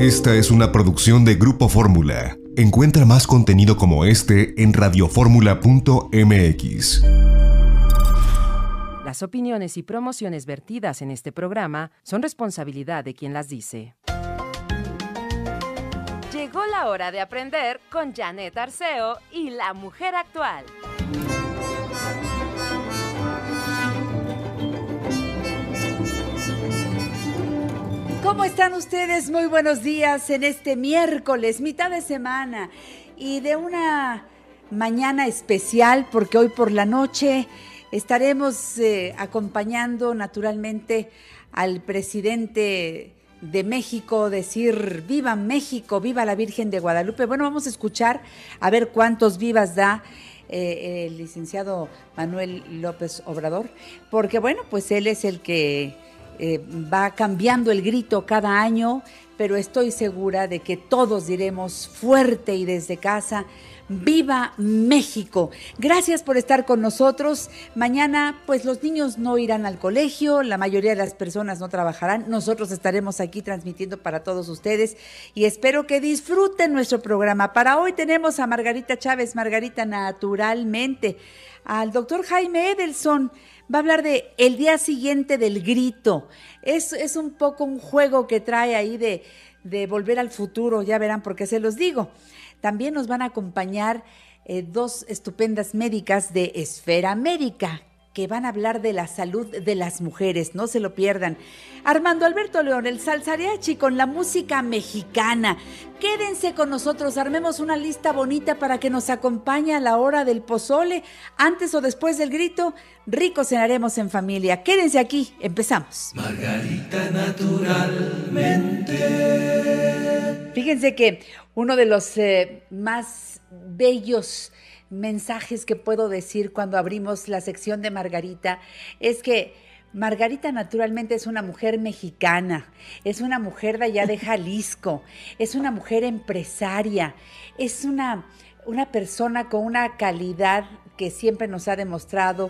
Esta es una producción de Grupo Fórmula. Encuentra más contenido como este en radioformula.mx. Las opiniones y promociones vertidas en este programa son responsabilidad de quien las dice. Llegó la hora de aprender con Janet Arceo y la mujer actual. ¿Cómo están ustedes? Muy buenos días en este miércoles, mitad de semana y de una mañana especial porque hoy por la noche estaremos acompañando naturalmente al presidente de México, decir ¡Viva México! ¡Viva la Virgen de Guadalupe! Bueno, vamos a escuchar a ver cuántos vivas da el licenciado Manuel López Obrador, porque bueno, pues él es el que va cambiando el grito cada año, pero estoy segura de que todos diremos fuerte y desde casa, ¡Viva México! Gracias por estar con nosotros. Mañana, pues los niños no irán al colegio, la mayoría de las personas no trabajarán. Nosotros estaremos aquí transmitiendo para todos ustedes y espero que disfruten nuestro programa. Para hoy tenemos a Margarita Chávez, Margarita Naturalmente, al doctor Jaime Edelson. Va a hablar de el día siguiente del grito. Es un poco un juego que trae ahí de volver al futuro, ya verán por qué se los digo. También nos van a acompañar dos estupendas médicas de Esfera Médica, que van a hablar de la salud de las mujeres, no se lo pierdan. Armando Alberto León, el salsariachi con la música mexicana. Quédense con nosotros, armemos una lista bonita para que nos acompañe a la hora del pozole, antes o después del grito, rico cenaremos en familia. Quédense aquí, empezamos. Margarita Naturalmente. Fíjense que uno de los más bellos mensajes que puedo decir cuando abrimos la sección de Margarita es que Margarita Naturalmente es una mujer mexicana, es una mujer de allá de Jalisco, es una mujer empresaria, es una persona con una calidad que siempre nos ha demostrado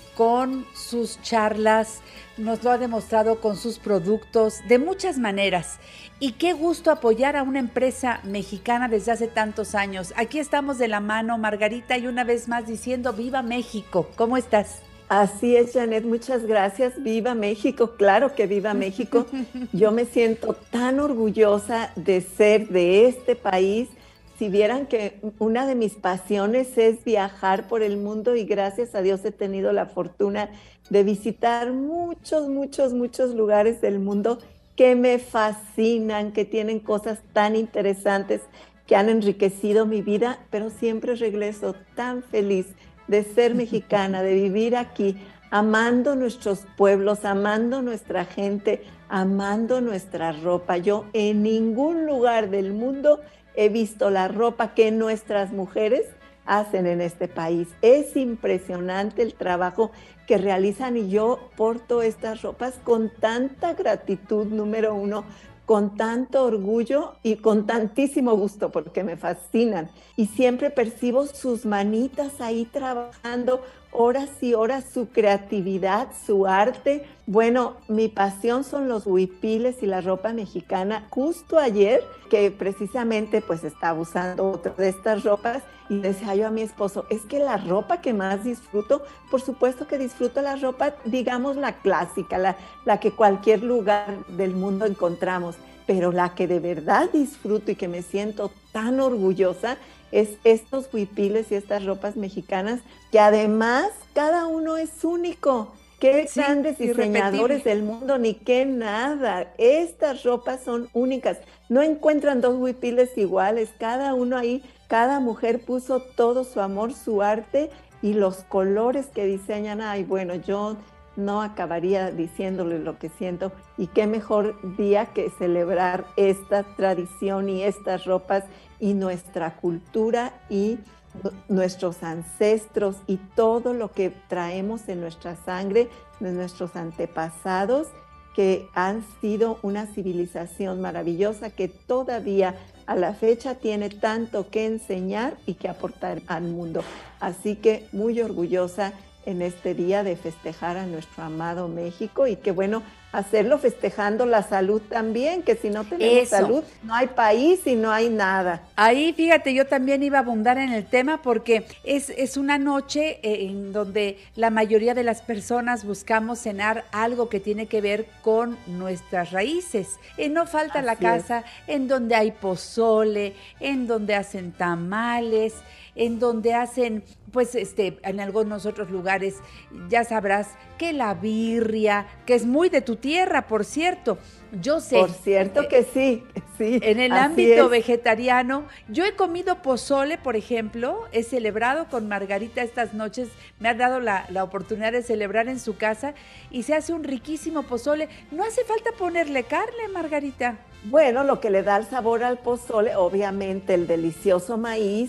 con sus charlas, nos lo ha demostrado con sus productos, de muchas maneras. Y qué gusto apoyar a una empresa mexicana desde hace tantos años. Aquí estamos de la mano, Margarita, y una vez más diciendo ¡Viva México! ¿Cómo estás? Así es, Janet, muchas gracias. ¡Viva México! Claro que viva México. Yo me siento tan orgullosa de ser de este país. Si vieran que una de mis pasiones es viajar por el mundo y gracias a Dios he tenido la fortuna de visitar muchos lugares del mundo que me fascinan, que tienen cosas tan interesantes, que han enriquecido mi vida, pero siempre regreso tan feliz de ser mexicana, de vivir aquí, amando nuestros pueblos, amando nuestra gente, amando nuestra ropa. Yo en ningún lugar del mundo he visto la ropa que nuestras mujeres hacen en este país. Es impresionante el trabajo que realizan y yo porto estas ropas con tanta gratitud, número uno, con tanto orgullo y con tantísimo gusto porque me fascinan. Y siempre percibo sus manitas ahí trabajando horas y horas, su creatividad, su arte. Bueno, mi pasión son los huipiles y la ropa mexicana. Justo ayer, que precisamente pues estaba usando otra de estas ropas, y decía yo a mi esposo, es que la ropa que más disfruto, por supuesto que disfruto la ropa, digamos la clásica, la que cualquier lugar del mundo encontramos, pero la que de verdad disfruto y que me siento tan orgullosa es estos huipiles y estas ropas mexicanas, que además cada uno es único. Qué sí, grandes diseñadores del mundo, ni qué nada. Estas ropas son únicas. No encuentran dos huipiles iguales. Cada uno ahí, cada mujer puso todo su amor, su arte y los colores que diseñan. Ay, bueno, yo no acabaría diciéndole lo que siento. Y qué mejor día que celebrar esta tradición y estas ropas y nuestra cultura y nuestros ancestros y todo lo que traemos en nuestra sangre, de nuestros antepasados, que han sido una civilización maravillosa que todavía a la fecha tiene tanto que enseñar y que aportar al mundo. Así que muy orgullosa en este día de festejar a nuestro amado México y que bueno, hacerlo festejando la salud también, que si no tenemos salud, no hay país y no hay nada. Ahí, fíjate, yo también iba a abundar en el tema porque es una noche en donde la mayoría de las personas buscamos cenar algo que tiene que ver con nuestras raíces. No falta la casa en donde hay pozole, en donde hacen tamales, en donde hacen, pues, en algunos otros lugares, ya sabrás, que la birria, que es muy de tu tierra, por cierto. Yo sé. Por cierto que sí. En el ámbito vegetariano, yo he comido pozole, por ejemplo, he celebrado con Margarita estas noches, me ha dado la oportunidad de celebrar en su casa y se hace un riquísimo pozole. No hace falta ponerle carne, Margarita. Bueno, lo que le da el sabor al pozole, obviamente el delicioso maíz,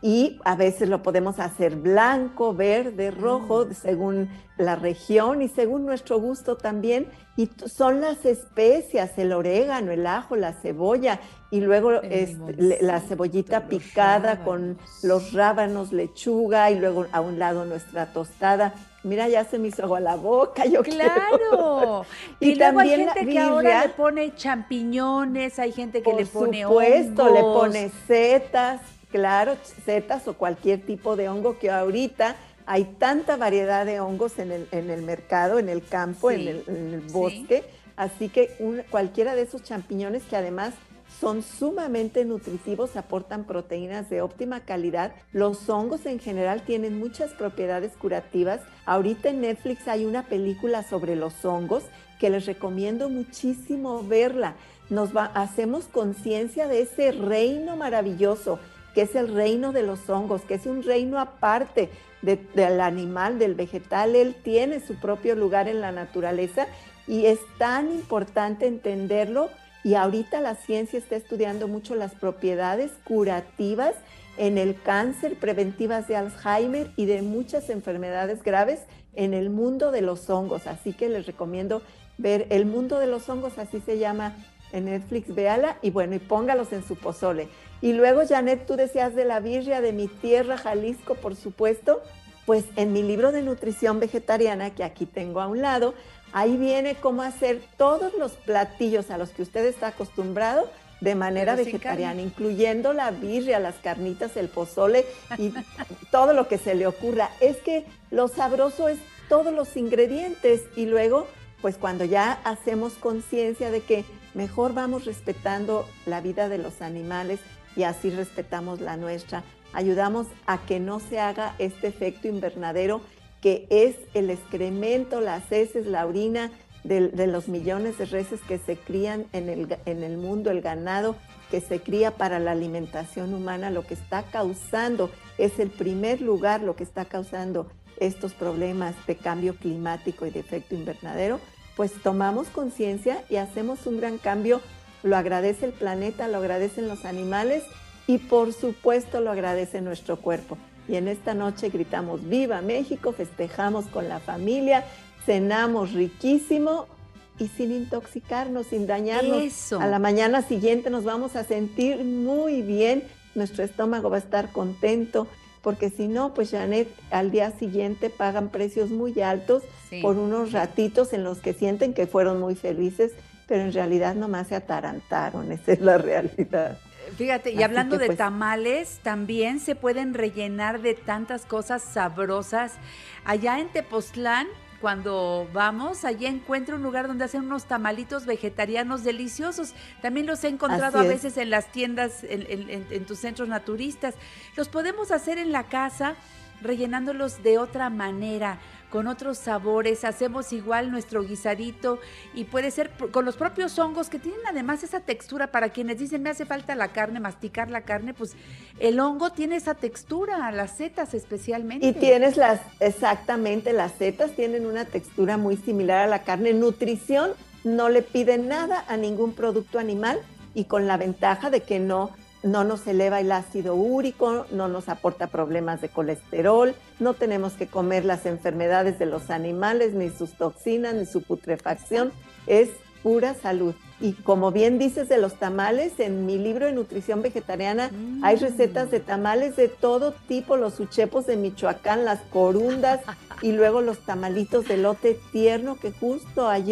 y a veces lo podemos hacer blanco, verde, rojo, según la región y según nuestro gusto también. Y son las especias, el orégano, el ajo, la cebolla, y luego la cebollita picada con los rábanos, lechuga, y luego a un lado nuestra tostada. Mira, ya se me hizo agua la boca, yo ¡Claro! Y luego hay gente que ahora le pone champiñones, hay gente que le pone hongos. Por supuesto, le pone setas. Claro, setas o cualquier tipo de hongo, que ahorita hay tanta variedad de hongos en el mercado, en el campo, en el bosque, así que cualquiera de esos champiñones, que además son sumamente nutritivos, aportan proteínas de óptima calidad. Los hongos en general tienen muchas propiedades curativas. Ahorita en Netflix hay una película sobre los hongos que les recomiendo muchísimo verla. Hacemos conciencia de ese reino maravilloso que es el reino de los hongos, que es un reino aparte del animal, del vegetal. Él tiene su propio lugar en la naturaleza y es tan importante entenderlo. Y ahorita la ciencia está estudiando mucho las propiedades curativas en el cáncer, preventivas de Alzheimer y de muchas enfermedades graves en el mundo de los hongos. Así que les recomiendo ver El mundo de los hongos, así se llama en Netflix, véala, y bueno, y póngalos en su pozole. Y luego, Janet, tú decías de la birria de mi tierra, Jalisco, por supuesto. Pues en mi libro de nutrición vegetariana, que aquí tengo a un lado, ahí viene cómo hacer todos los platillos a los que usted está acostumbrado de manera vegetariana, incluyendo la birria, las carnitas, el pozole y todo lo que se le ocurra. Es que lo sabroso es todos los ingredientes, y luego, pues cuando ya hacemos conciencia de que mejor vamos respetando la vida de los animales y así respetamos la nuestra, ayudamos a que no se haga este efecto invernadero que es el excremento, las heces, la orina de los millones de reses que se crían en el mundo, el ganado que se cría para la alimentación humana. Lo que está causando es el primer lugar, lo que está causando estos problemas de cambio climático y de efecto invernadero. Pues tomamos conciencia y hacemos un gran cambio. Lo agradece el planeta, lo agradecen los animales y por supuesto lo agradece nuestro cuerpo. Y en esta noche gritamos ¡Viva México!, festejamos con la familia, cenamos riquísimo y sin intoxicarnos, sin dañarnos. Eso. A la mañana siguiente nos vamos a sentir muy bien, nuestro estómago va a estar contento, porque si no, pues Janet, al día siguiente pagan precios muy altos por unos ratitos en los que sienten que fueron muy felices, pero en realidad nomás se atarantaron, esa es la realidad. Fíjate, y hablando de tamales, también se pueden rellenar de tantas cosas sabrosas. Allá en Tepoztlán, cuando vamos, allá encuentro un lugar donde hacen unos tamalitos vegetarianos deliciosos. También los he encontrado a veces en las tiendas, en tus centros naturistas. Los podemos hacer en la casa, rellenándolos de otra manera, con otros sabores. Hacemos igual nuestro guisadito y puede ser con los propios hongos, que tienen además esa textura. Para quienes dicen me hace falta la carne, masticar la carne, pues el hongo tiene esa textura, las setas especialmente. Y tienes exactamente, las setas tienen una textura muy similar a la carne. Nutrición no le pide nada a ningún producto animal, y con la ventaja de que no nos eleva el ácido úrico, no nos aporta problemas de colesterol, no tenemos que comer las enfermedades de los animales, ni sus toxinas, ni su putrefacción, es pura salud. Y como bien dices de los tamales, en mi libro de nutrición vegetariana hay recetas de tamales de todo tipo, los uchepos de Michoacán, las corundas y luego los tamalitos de elote tierno, que justo ayer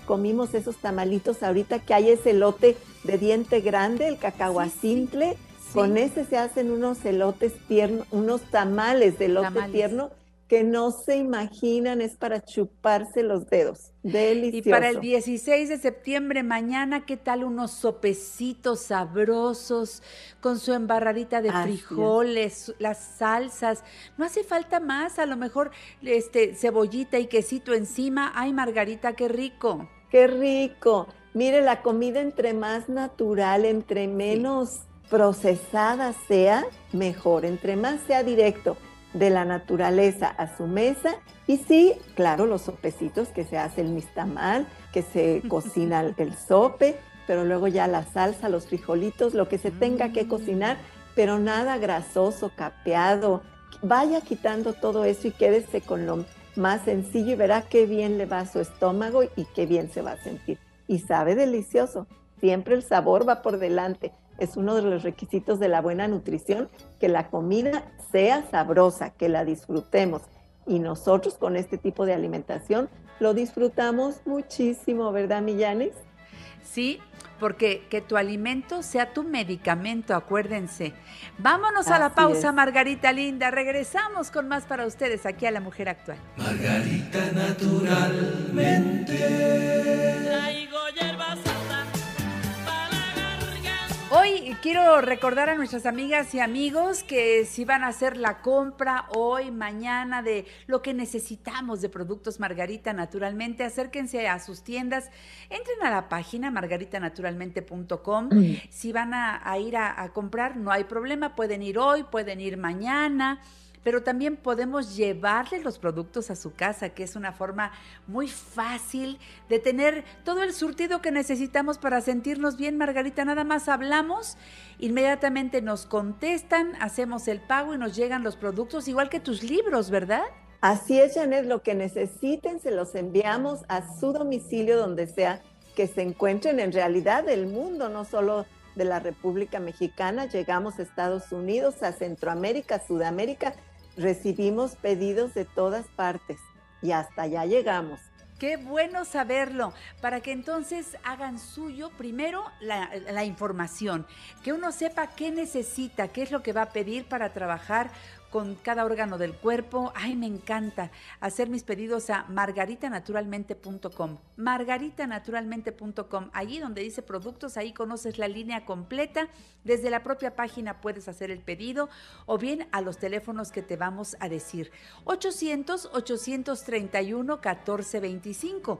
comimos esos tamalitos ahorita que hay ese elote de diente grande, el cacahuacintle. Sí. Con ese se hacen unos elotes tiernos, unos tamales de elote tierno que no se imaginan, es para chuparse los dedos. Delicioso. Y para el 16 de septiembre, mañana, ¿qué tal unos sopecitos sabrosos con su embarradita de frijoles, las salsas? No hace falta más, a lo mejor cebollita y quesito encima. Ay, Margarita, qué rico. Qué rico. Mire, la comida entre más natural, entre menos procesada sea, mejor. Entre más sea directo de la naturaleza a su mesa. Y sí, claro, los sopecitos que se hace el nixtamal, que se cocina el sope, pero luego ya la salsa, los frijolitos, lo que se tenga que cocinar, pero nada grasoso, capeado. Vaya quitando todo eso y quédese con lo más sencillo y verá qué bien le va a su estómago y qué bien se va a sentir. Y sabe delicioso. Siempre el sabor va por delante. Es uno de los requisitos de la buena nutrición, que la comida sea sabrosa, que la disfrutemos. Y nosotros con este tipo de alimentación lo disfrutamos muchísimo, ¿verdad, Millanes? Sí, porque que tu alimento sea tu medicamento, acuérdense. Vámonos a la pausa, Margarita linda. Regresamos con más para ustedes aquí a La Mujer Actual. Margarita naturalmente. Traigo hierbas Hoy quiero recordar a nuestras amigas y amigos que si van a hacer la compra hoy, mañana de lo que necesitamos de productos Margarita Naturalmente, acérquense a sus tiendas, entren a la página margaritanaturalmente.com. Si van a ir a comprar, no hay problema, pueden ir hoy, pueden ir mañana. Pero también podemos llevarles los productos a su casa, que es una forma muy fácil de tener todo el surtido que necesitamos para sentirnos bien, Margarita. Nada más hablamos, inmediatamente nos contestan, hacemos el pago y nos llegan los productos, igual que tus libros, ¿verdad? Así es, Janet, lo que necesiten se los enviamos a su domicilio, donde sea que se encuentren, en realidad del mundo, no solo de la República Mexicana. Llegamos a Estados Unidos, a Centroamérica, a Sudamérica. Recibimos pedidos de todas partes y hasta allá llegamos. Qué bueno saberlo, para que entonces hagan suyo primero la información, que uno sepa qué necesita, qué es lo que va a pedir para trabajar con cada órgano del cuerpo. Ay, me encanta hacer mis pedidos a margaritanaturalmente.com, margaritanaturalmente.com, allí donde dice productos, ahí conoces la línea completa, desde la propia página puedes hacer el pedido, o bien a los teléfonos que te vamos a decir, 800-831-1425,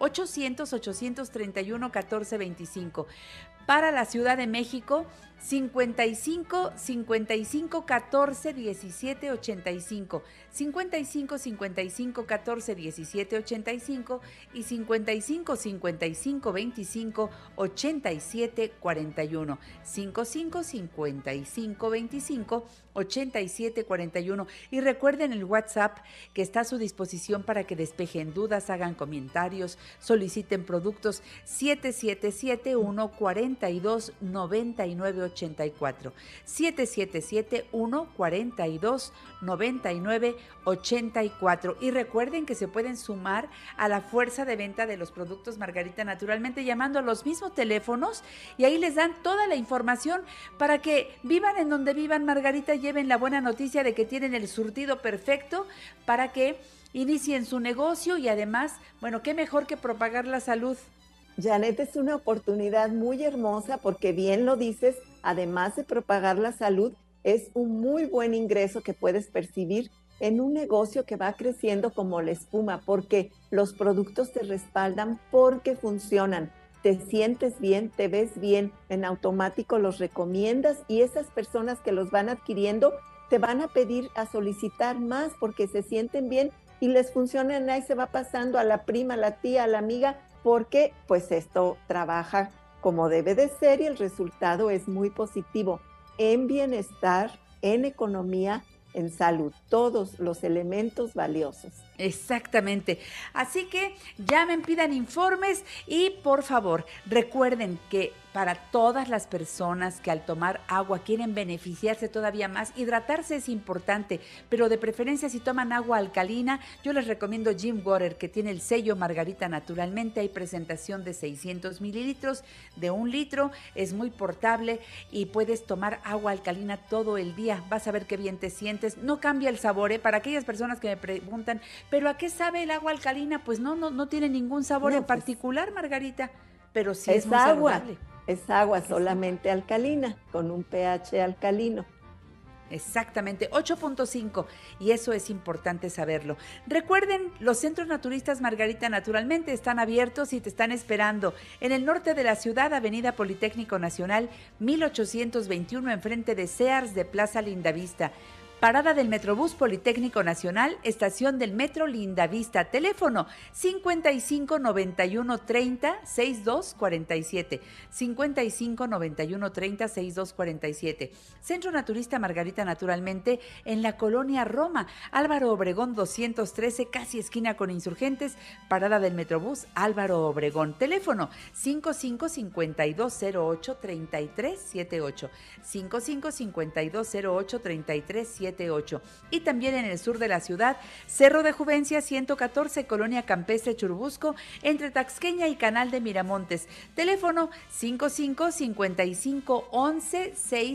800-831-1425, para la Ciudad de México, 55 55 14 17 85, 55 55 14 17 85 y 55 55 25 87 41, 55 55 25 87 41. Y recuerden el WhatsApp que está a su disposición para que despejen dudas, hagan comentarios, soliciten productos, 7771 42 99 84, 7771 42 99 84. Y recuerden que se pueden sumar a la fuerza de venta de los productos Margarita Naturalmente llamando a los mismos teléfonos, y ahí les dan toda la información para que vivan en donde vivan, Margarita, lleven la buena noticia de que tienen el surtido perfecto para que inicien su negocio y además, bueno, qué mejor que propagar la salud. Janet, es una oportunidad muy hermosa porque bien lo dices, además de propagar la salud, es un muy buen ingreso que puedes percibir en un negocio que va creciendo como la espuma, porque los productos te respaldan, porque funcionan. Te sientes bien, te ves bien, en automático los recomiendas y esas personas que los van adquiriendo te van a pedir a solicitar más porque se sienten bien y les funcionan, ahí se va pasando a la prima, a la tía, a la amiga, porque pues esto trabaja como debe de ser y el resultado es muy positivo en bienestar, en economía, en salud, todos los elementos valiosos. Exactamente. Así que llamen, pidan informes y por favor recuerden que para todas las personas que al tomar agua quieren beneficiarse todavía más. Hidratarse es importante, pero de preferencia si toman agua alcalina, yo les recomiendo Jim Water, que tiene el sello Margarita Naturalmente. Hay presentación de 600 mililitros, de 1 litro, es muy portable y puedes tomar agua alcalina todo el día. Vas a ver qué bien te sientes. No cambia el sabor, ¿eh? Para aquellas personas que me preguntan, ¿pero a qué sabe el agua alcalina? Pues no tiene ningún sabor en particular, Margarita, pero sí es muy saludable. Es agua solamente alcalina, con un pH alcalino. Exactamente, 8.5, y eso es importante saberlo. Recuerden, los centros naturistas Margarita Naturalmente están abiertos y te están esperando en el norte de la ciudad, Avenida Politécnico Nacional, 1821, enfrente de Sears de Plaza Lindavista. Parada del Metrobús Politécnico Nacional, estación del Metro Lindavista, teléfono 55 91 30 62 47, 55 91 30 62 47. Centro Naturista Margarita Naturalmente en la colonia Roma, Álvaro Obregón 213, casi esquina con Insurgentes, parada del Metrobús Álvaro Obregón, teléfono 55 52 08 33 78, 55 52 08 33 78. Y también en el sur de la ciudad, Cerro de Juvencia 114, Colonia Campestre Churubusco, entre Taxqueña y Canal de Miramontes. Teléfono 55 55 11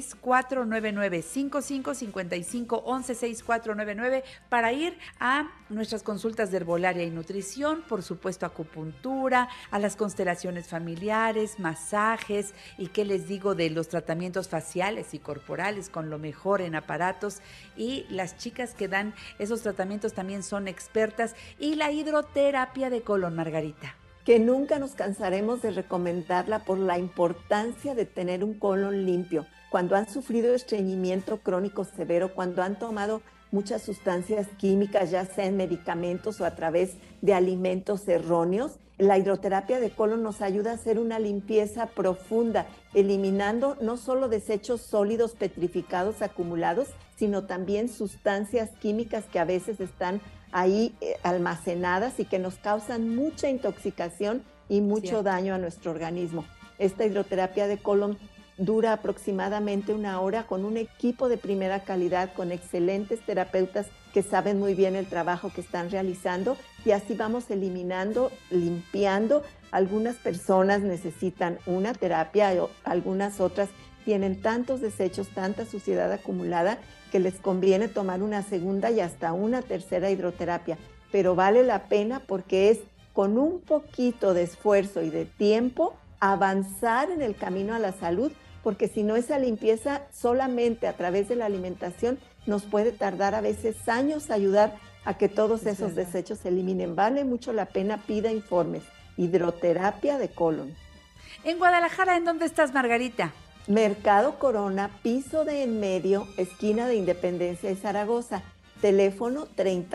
6499, 55 55 11 6499, para ir a nuestras consultas de herbolaria y nutrición, por supuesto acupuntura, a las constelaciones familiares, masajes, y qué les digo de los tratamientos faciales y corporales con lo mejor en aparatos. Y las chicas que dan esos tratamientos también son expertas. Y la hidroterapia de colon, Margarita, que nunca nos cansaremos de recomendarla por la importancia de tener un colon limpio. Cuando han sufrido estreñimiento crónico severo, cuando han tomado muchas sustancias químicas, ya sea en medicamentos o a través de alimentos erróneos, la hidroterapia de colon nos ayuda a hacer una limpieza profunda, eliminando no solo desechos sólidos petrificados acumulados, sino también sustancias químicas que a veces están ahí almacenadas y que nos causan mucha intoxicación y mucho daño a nuestro organismo. Esta hidroterapia de colon dura aproximadamente 1 hora con un equipo de primera calidad, con excelentes terapeutas que saben muy bien el trabajo que están realizando, y así vamos eliminando, limpiando. Algunas personas necesitan una terapia, algunas otras tienen tantos desechos, tanta suciedad acumulada que les conviene tomar una segunda y hasta una tercera hidroterapia, pero vale la pena porque es con un poquito de esfuerzo y de tiempo avanzar en el camino a la salud, porque si no, esa limpieza solamente a través de la alimentación nos puede tardar a veces años ayudar a que todos esos desechos se eliminen. Vale mucho la pena, pida informes. Hidroterapia de colon. En Guadalajara, ¿en dónde estás, Margarita? Mercado Corona, piso de en medio, esquina de Independencia y Zaragoza. Teléfono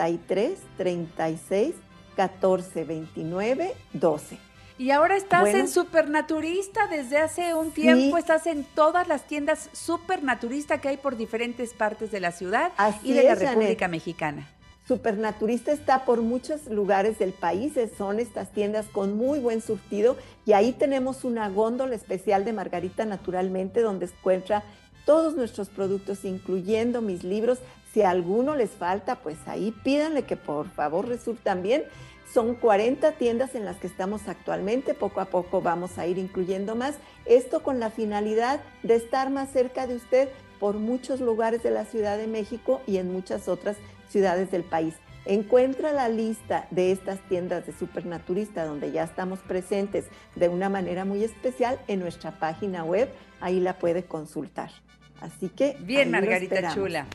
33 36 14 29 12. Y ahora estás en Supernaturista desde hace un tiempo, estás en todas las tiendas Supernaturista que hay por diferentes partes de la ciudad y de la República Mexicana. Supernaturista está por muchos lugares del país, son estas tiendas con muy buen surtido, y ahí tenemos una góndola especial de Margarita Naturalmente donde encuentra todos nuestros productos, incluyendo mis libros. Si a alguno les falta, pues ahí pídanle que por favor resurtan bien. Son 40 tiendas en las que estamos actualmente, poco a poco vamos a ir incluyendo más. Esto con la finalidad de estar más cerca de usted por muchos lugares de la Ciudad de México y en muchas otras ciudades del país. Encuentra la lista de estas tiendas de Supernaturista donde ya estamos presentes de una manera muy especial en nuestra página web, ahí la puede consultar. Así que bien, Margarita Chula.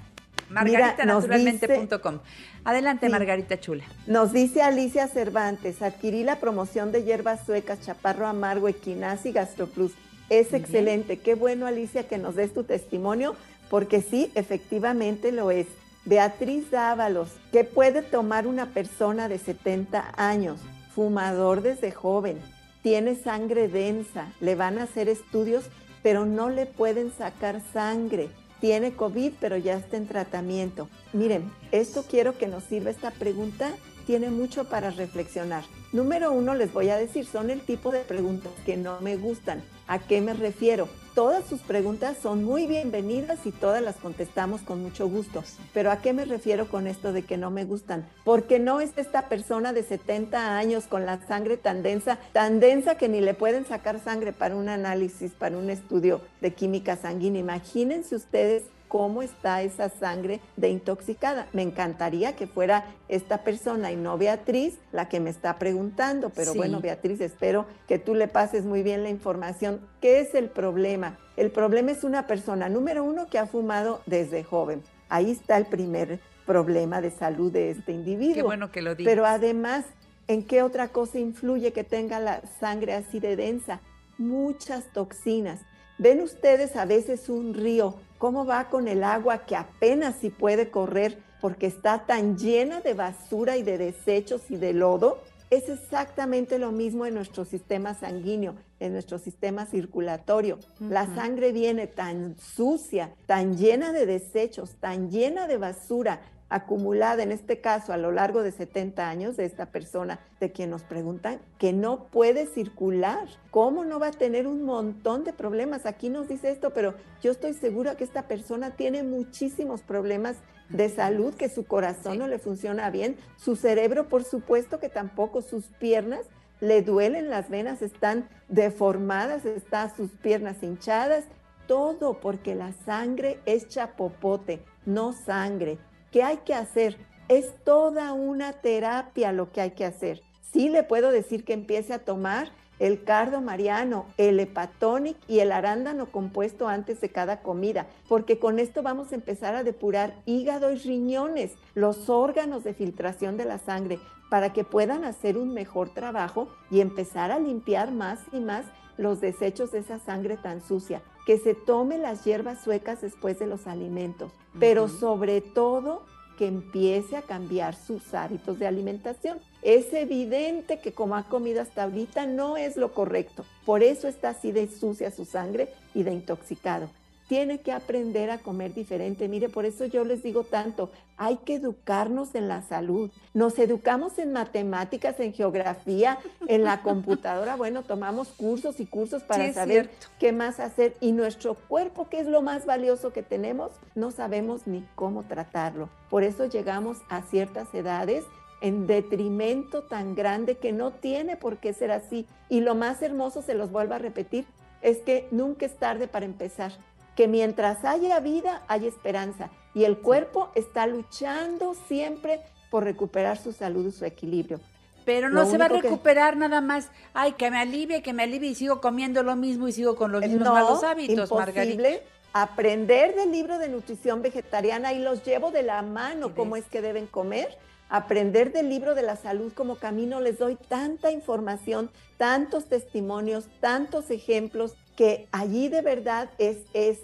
margaritanaturalmente.com. Adelante, sí. Margarita Chula. Nos dice Alicia Cervantes, adquirí la promoción de hierbas suecas, chaparro amargo, equinaz y gastroplus. Es excelente. Qué bueno, Alicia, que nos des tu testimonio, porque sí, efectivamente lo es. Beatriz Dávalos, ¿qué puede tomar una persona de 70 años, fumador desde joven, tiene sangre densa, le van a hacer estudios, pero no le pueden sacar sangre? Tiene COVID, pero ya está en tratamiento. Miren, esto quiero que nos sirva, esta pregunta tiene mucho para reflexionar. Número 1, les voy a decir, son el tipo de preguntas que no me gustan. ¿A qué me refiero? Todas sus preguntas son muy bienvenidas y todas las contestamos con mucho gusto. Pero ¿a qué me refiero con esto de que no me gustan? Porque no es esta persona de 70 años con la sangre tan densa que ni le pueden sacar sangre para un análisis, para un estudio de química sanguínea. Imagínense ustedes cómo está esa sangre de intoxicada. Me encantaría que fuera esta persona y no Beatriz la que me está preguntando, pero bueno, Beatriz, espero que tú le pases muy bien la información. ¿Qué es el problema? El problema es una persona, número uno, que ha fumado desde joven. Ahí está el primer problema de salud de este individuo. Qué bueno que lo digas. Pero además, ¿en qué otra cosa influye que tenga la sangre así de densa? Muchas toxinas. ¿Ven ustedes a veces un río, cómo va con el agua que apenas si puede correr porque está tan llena de basura y de desechos y de lodo? Es exactamente lo mismo en nuestro sistema sanguíneo, en nuestro sistema circulatorio. La sangre viene tan sucia, tan llena de desechos, tan llena de basura, acumulada, en este caso, a lo largo de 70 años de esta persona de quien nos preguntan, que no puede circular. ¿Cómo no va a tener un montón de problemas? Aquí nos dice esto, pero yo estoy segura que esta persona tiene muchísimos problemas de salud, que su corazón no le funciona bien, su cerebro, por supuesto que tampoco, sus piernas le duelen, las venas están deformadas, están sus piernas hinchadas, todo porque la sangre es chapopote, no sangre. ¿Qué hay que hacer? Es toda una terapia lo que hay que hacer. Sí le puedo decir que empiece a tomar el cardo mariano, el hepatonic y el arándano compuesto antes de cada comida, porque con esto vamos a empezar a depurar hígado y riñones, los órganos de filtración de la sangre, para que puedan hacer un mejor trabajo y empezar a limpiar más y más los desechos de esa sangre tan sucia. Que se tome las hierbas suecas después de los alimentos, pero sobre todo que empiece a cambiar sus hábitos de alimentación. Es evidente que como ha comido hasta ahorita no es lo correcto, por eso está así de sucia su sangre y de intoxicado. Tiene que aprender a comer diferente. Mire, por eso yo les digo tanto, hay que educarnos en la salud. Nos educamos en matemáticas, en geografía, en la computadora. Bueno, tomamos cursos y cursos para saber qué más hacer. Y nuestro cuerpo, que es lo más valioso que tenemos, no sabemos ni cómo tratarlo. Por eso llegamos a ciertas edades en detrimento tan grande que no tiene por qué ser así. Y lo más hermoso, se los vuelvo a repetir, es que nunca es tarde para empezar. Que mientras haya vida, hay esperanza. Y el cuerpo está luchando siempre por recuperar su salud y su equilibrio. Pero no se va a recuperar nada más. Ay, que me alivie y sigo comiendo lo mismo y sigo con los mismos malos hábitos, Margarita. Aprender del libro de nutrición vegetariana, y los llevo de la mano cómo es que deben comer. Aprender del libro de la salud como camino, les doy tanta información, tantos testimonios, tantos ejemplos, que allí de verdad es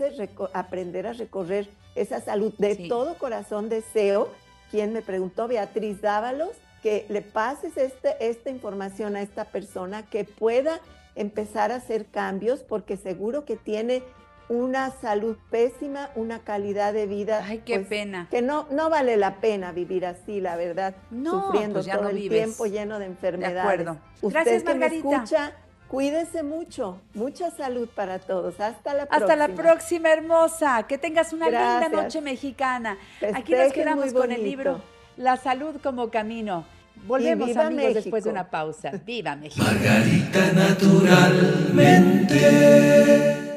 aprender a recorrer esa salud. De todo corazón deseo, quien me preguntó, Beatriz Dávalos, que le pases esta información a esta persona, que pueda empezar a hacer cambios, porque seguro que tiene una salud pésima, una calidad de vida. Ay, qué pena. Que no vale la pena vivir así, la verdad, sufriendo pues todo el tiempo lleno de enfermedades. De acuerdo. Usted Gracias, que Margarita. me escucha, cuídese mucho, mucha salud para todos. Hasta la próxima. Hasta la próxima, hermosa. Que tengas una linda noche mexicana. Aquí nos quedamos con el libro La Salud como Camino. Volvemos, amigos, México. Después de una pausa. ¡Viva México! Margarita naturalmente.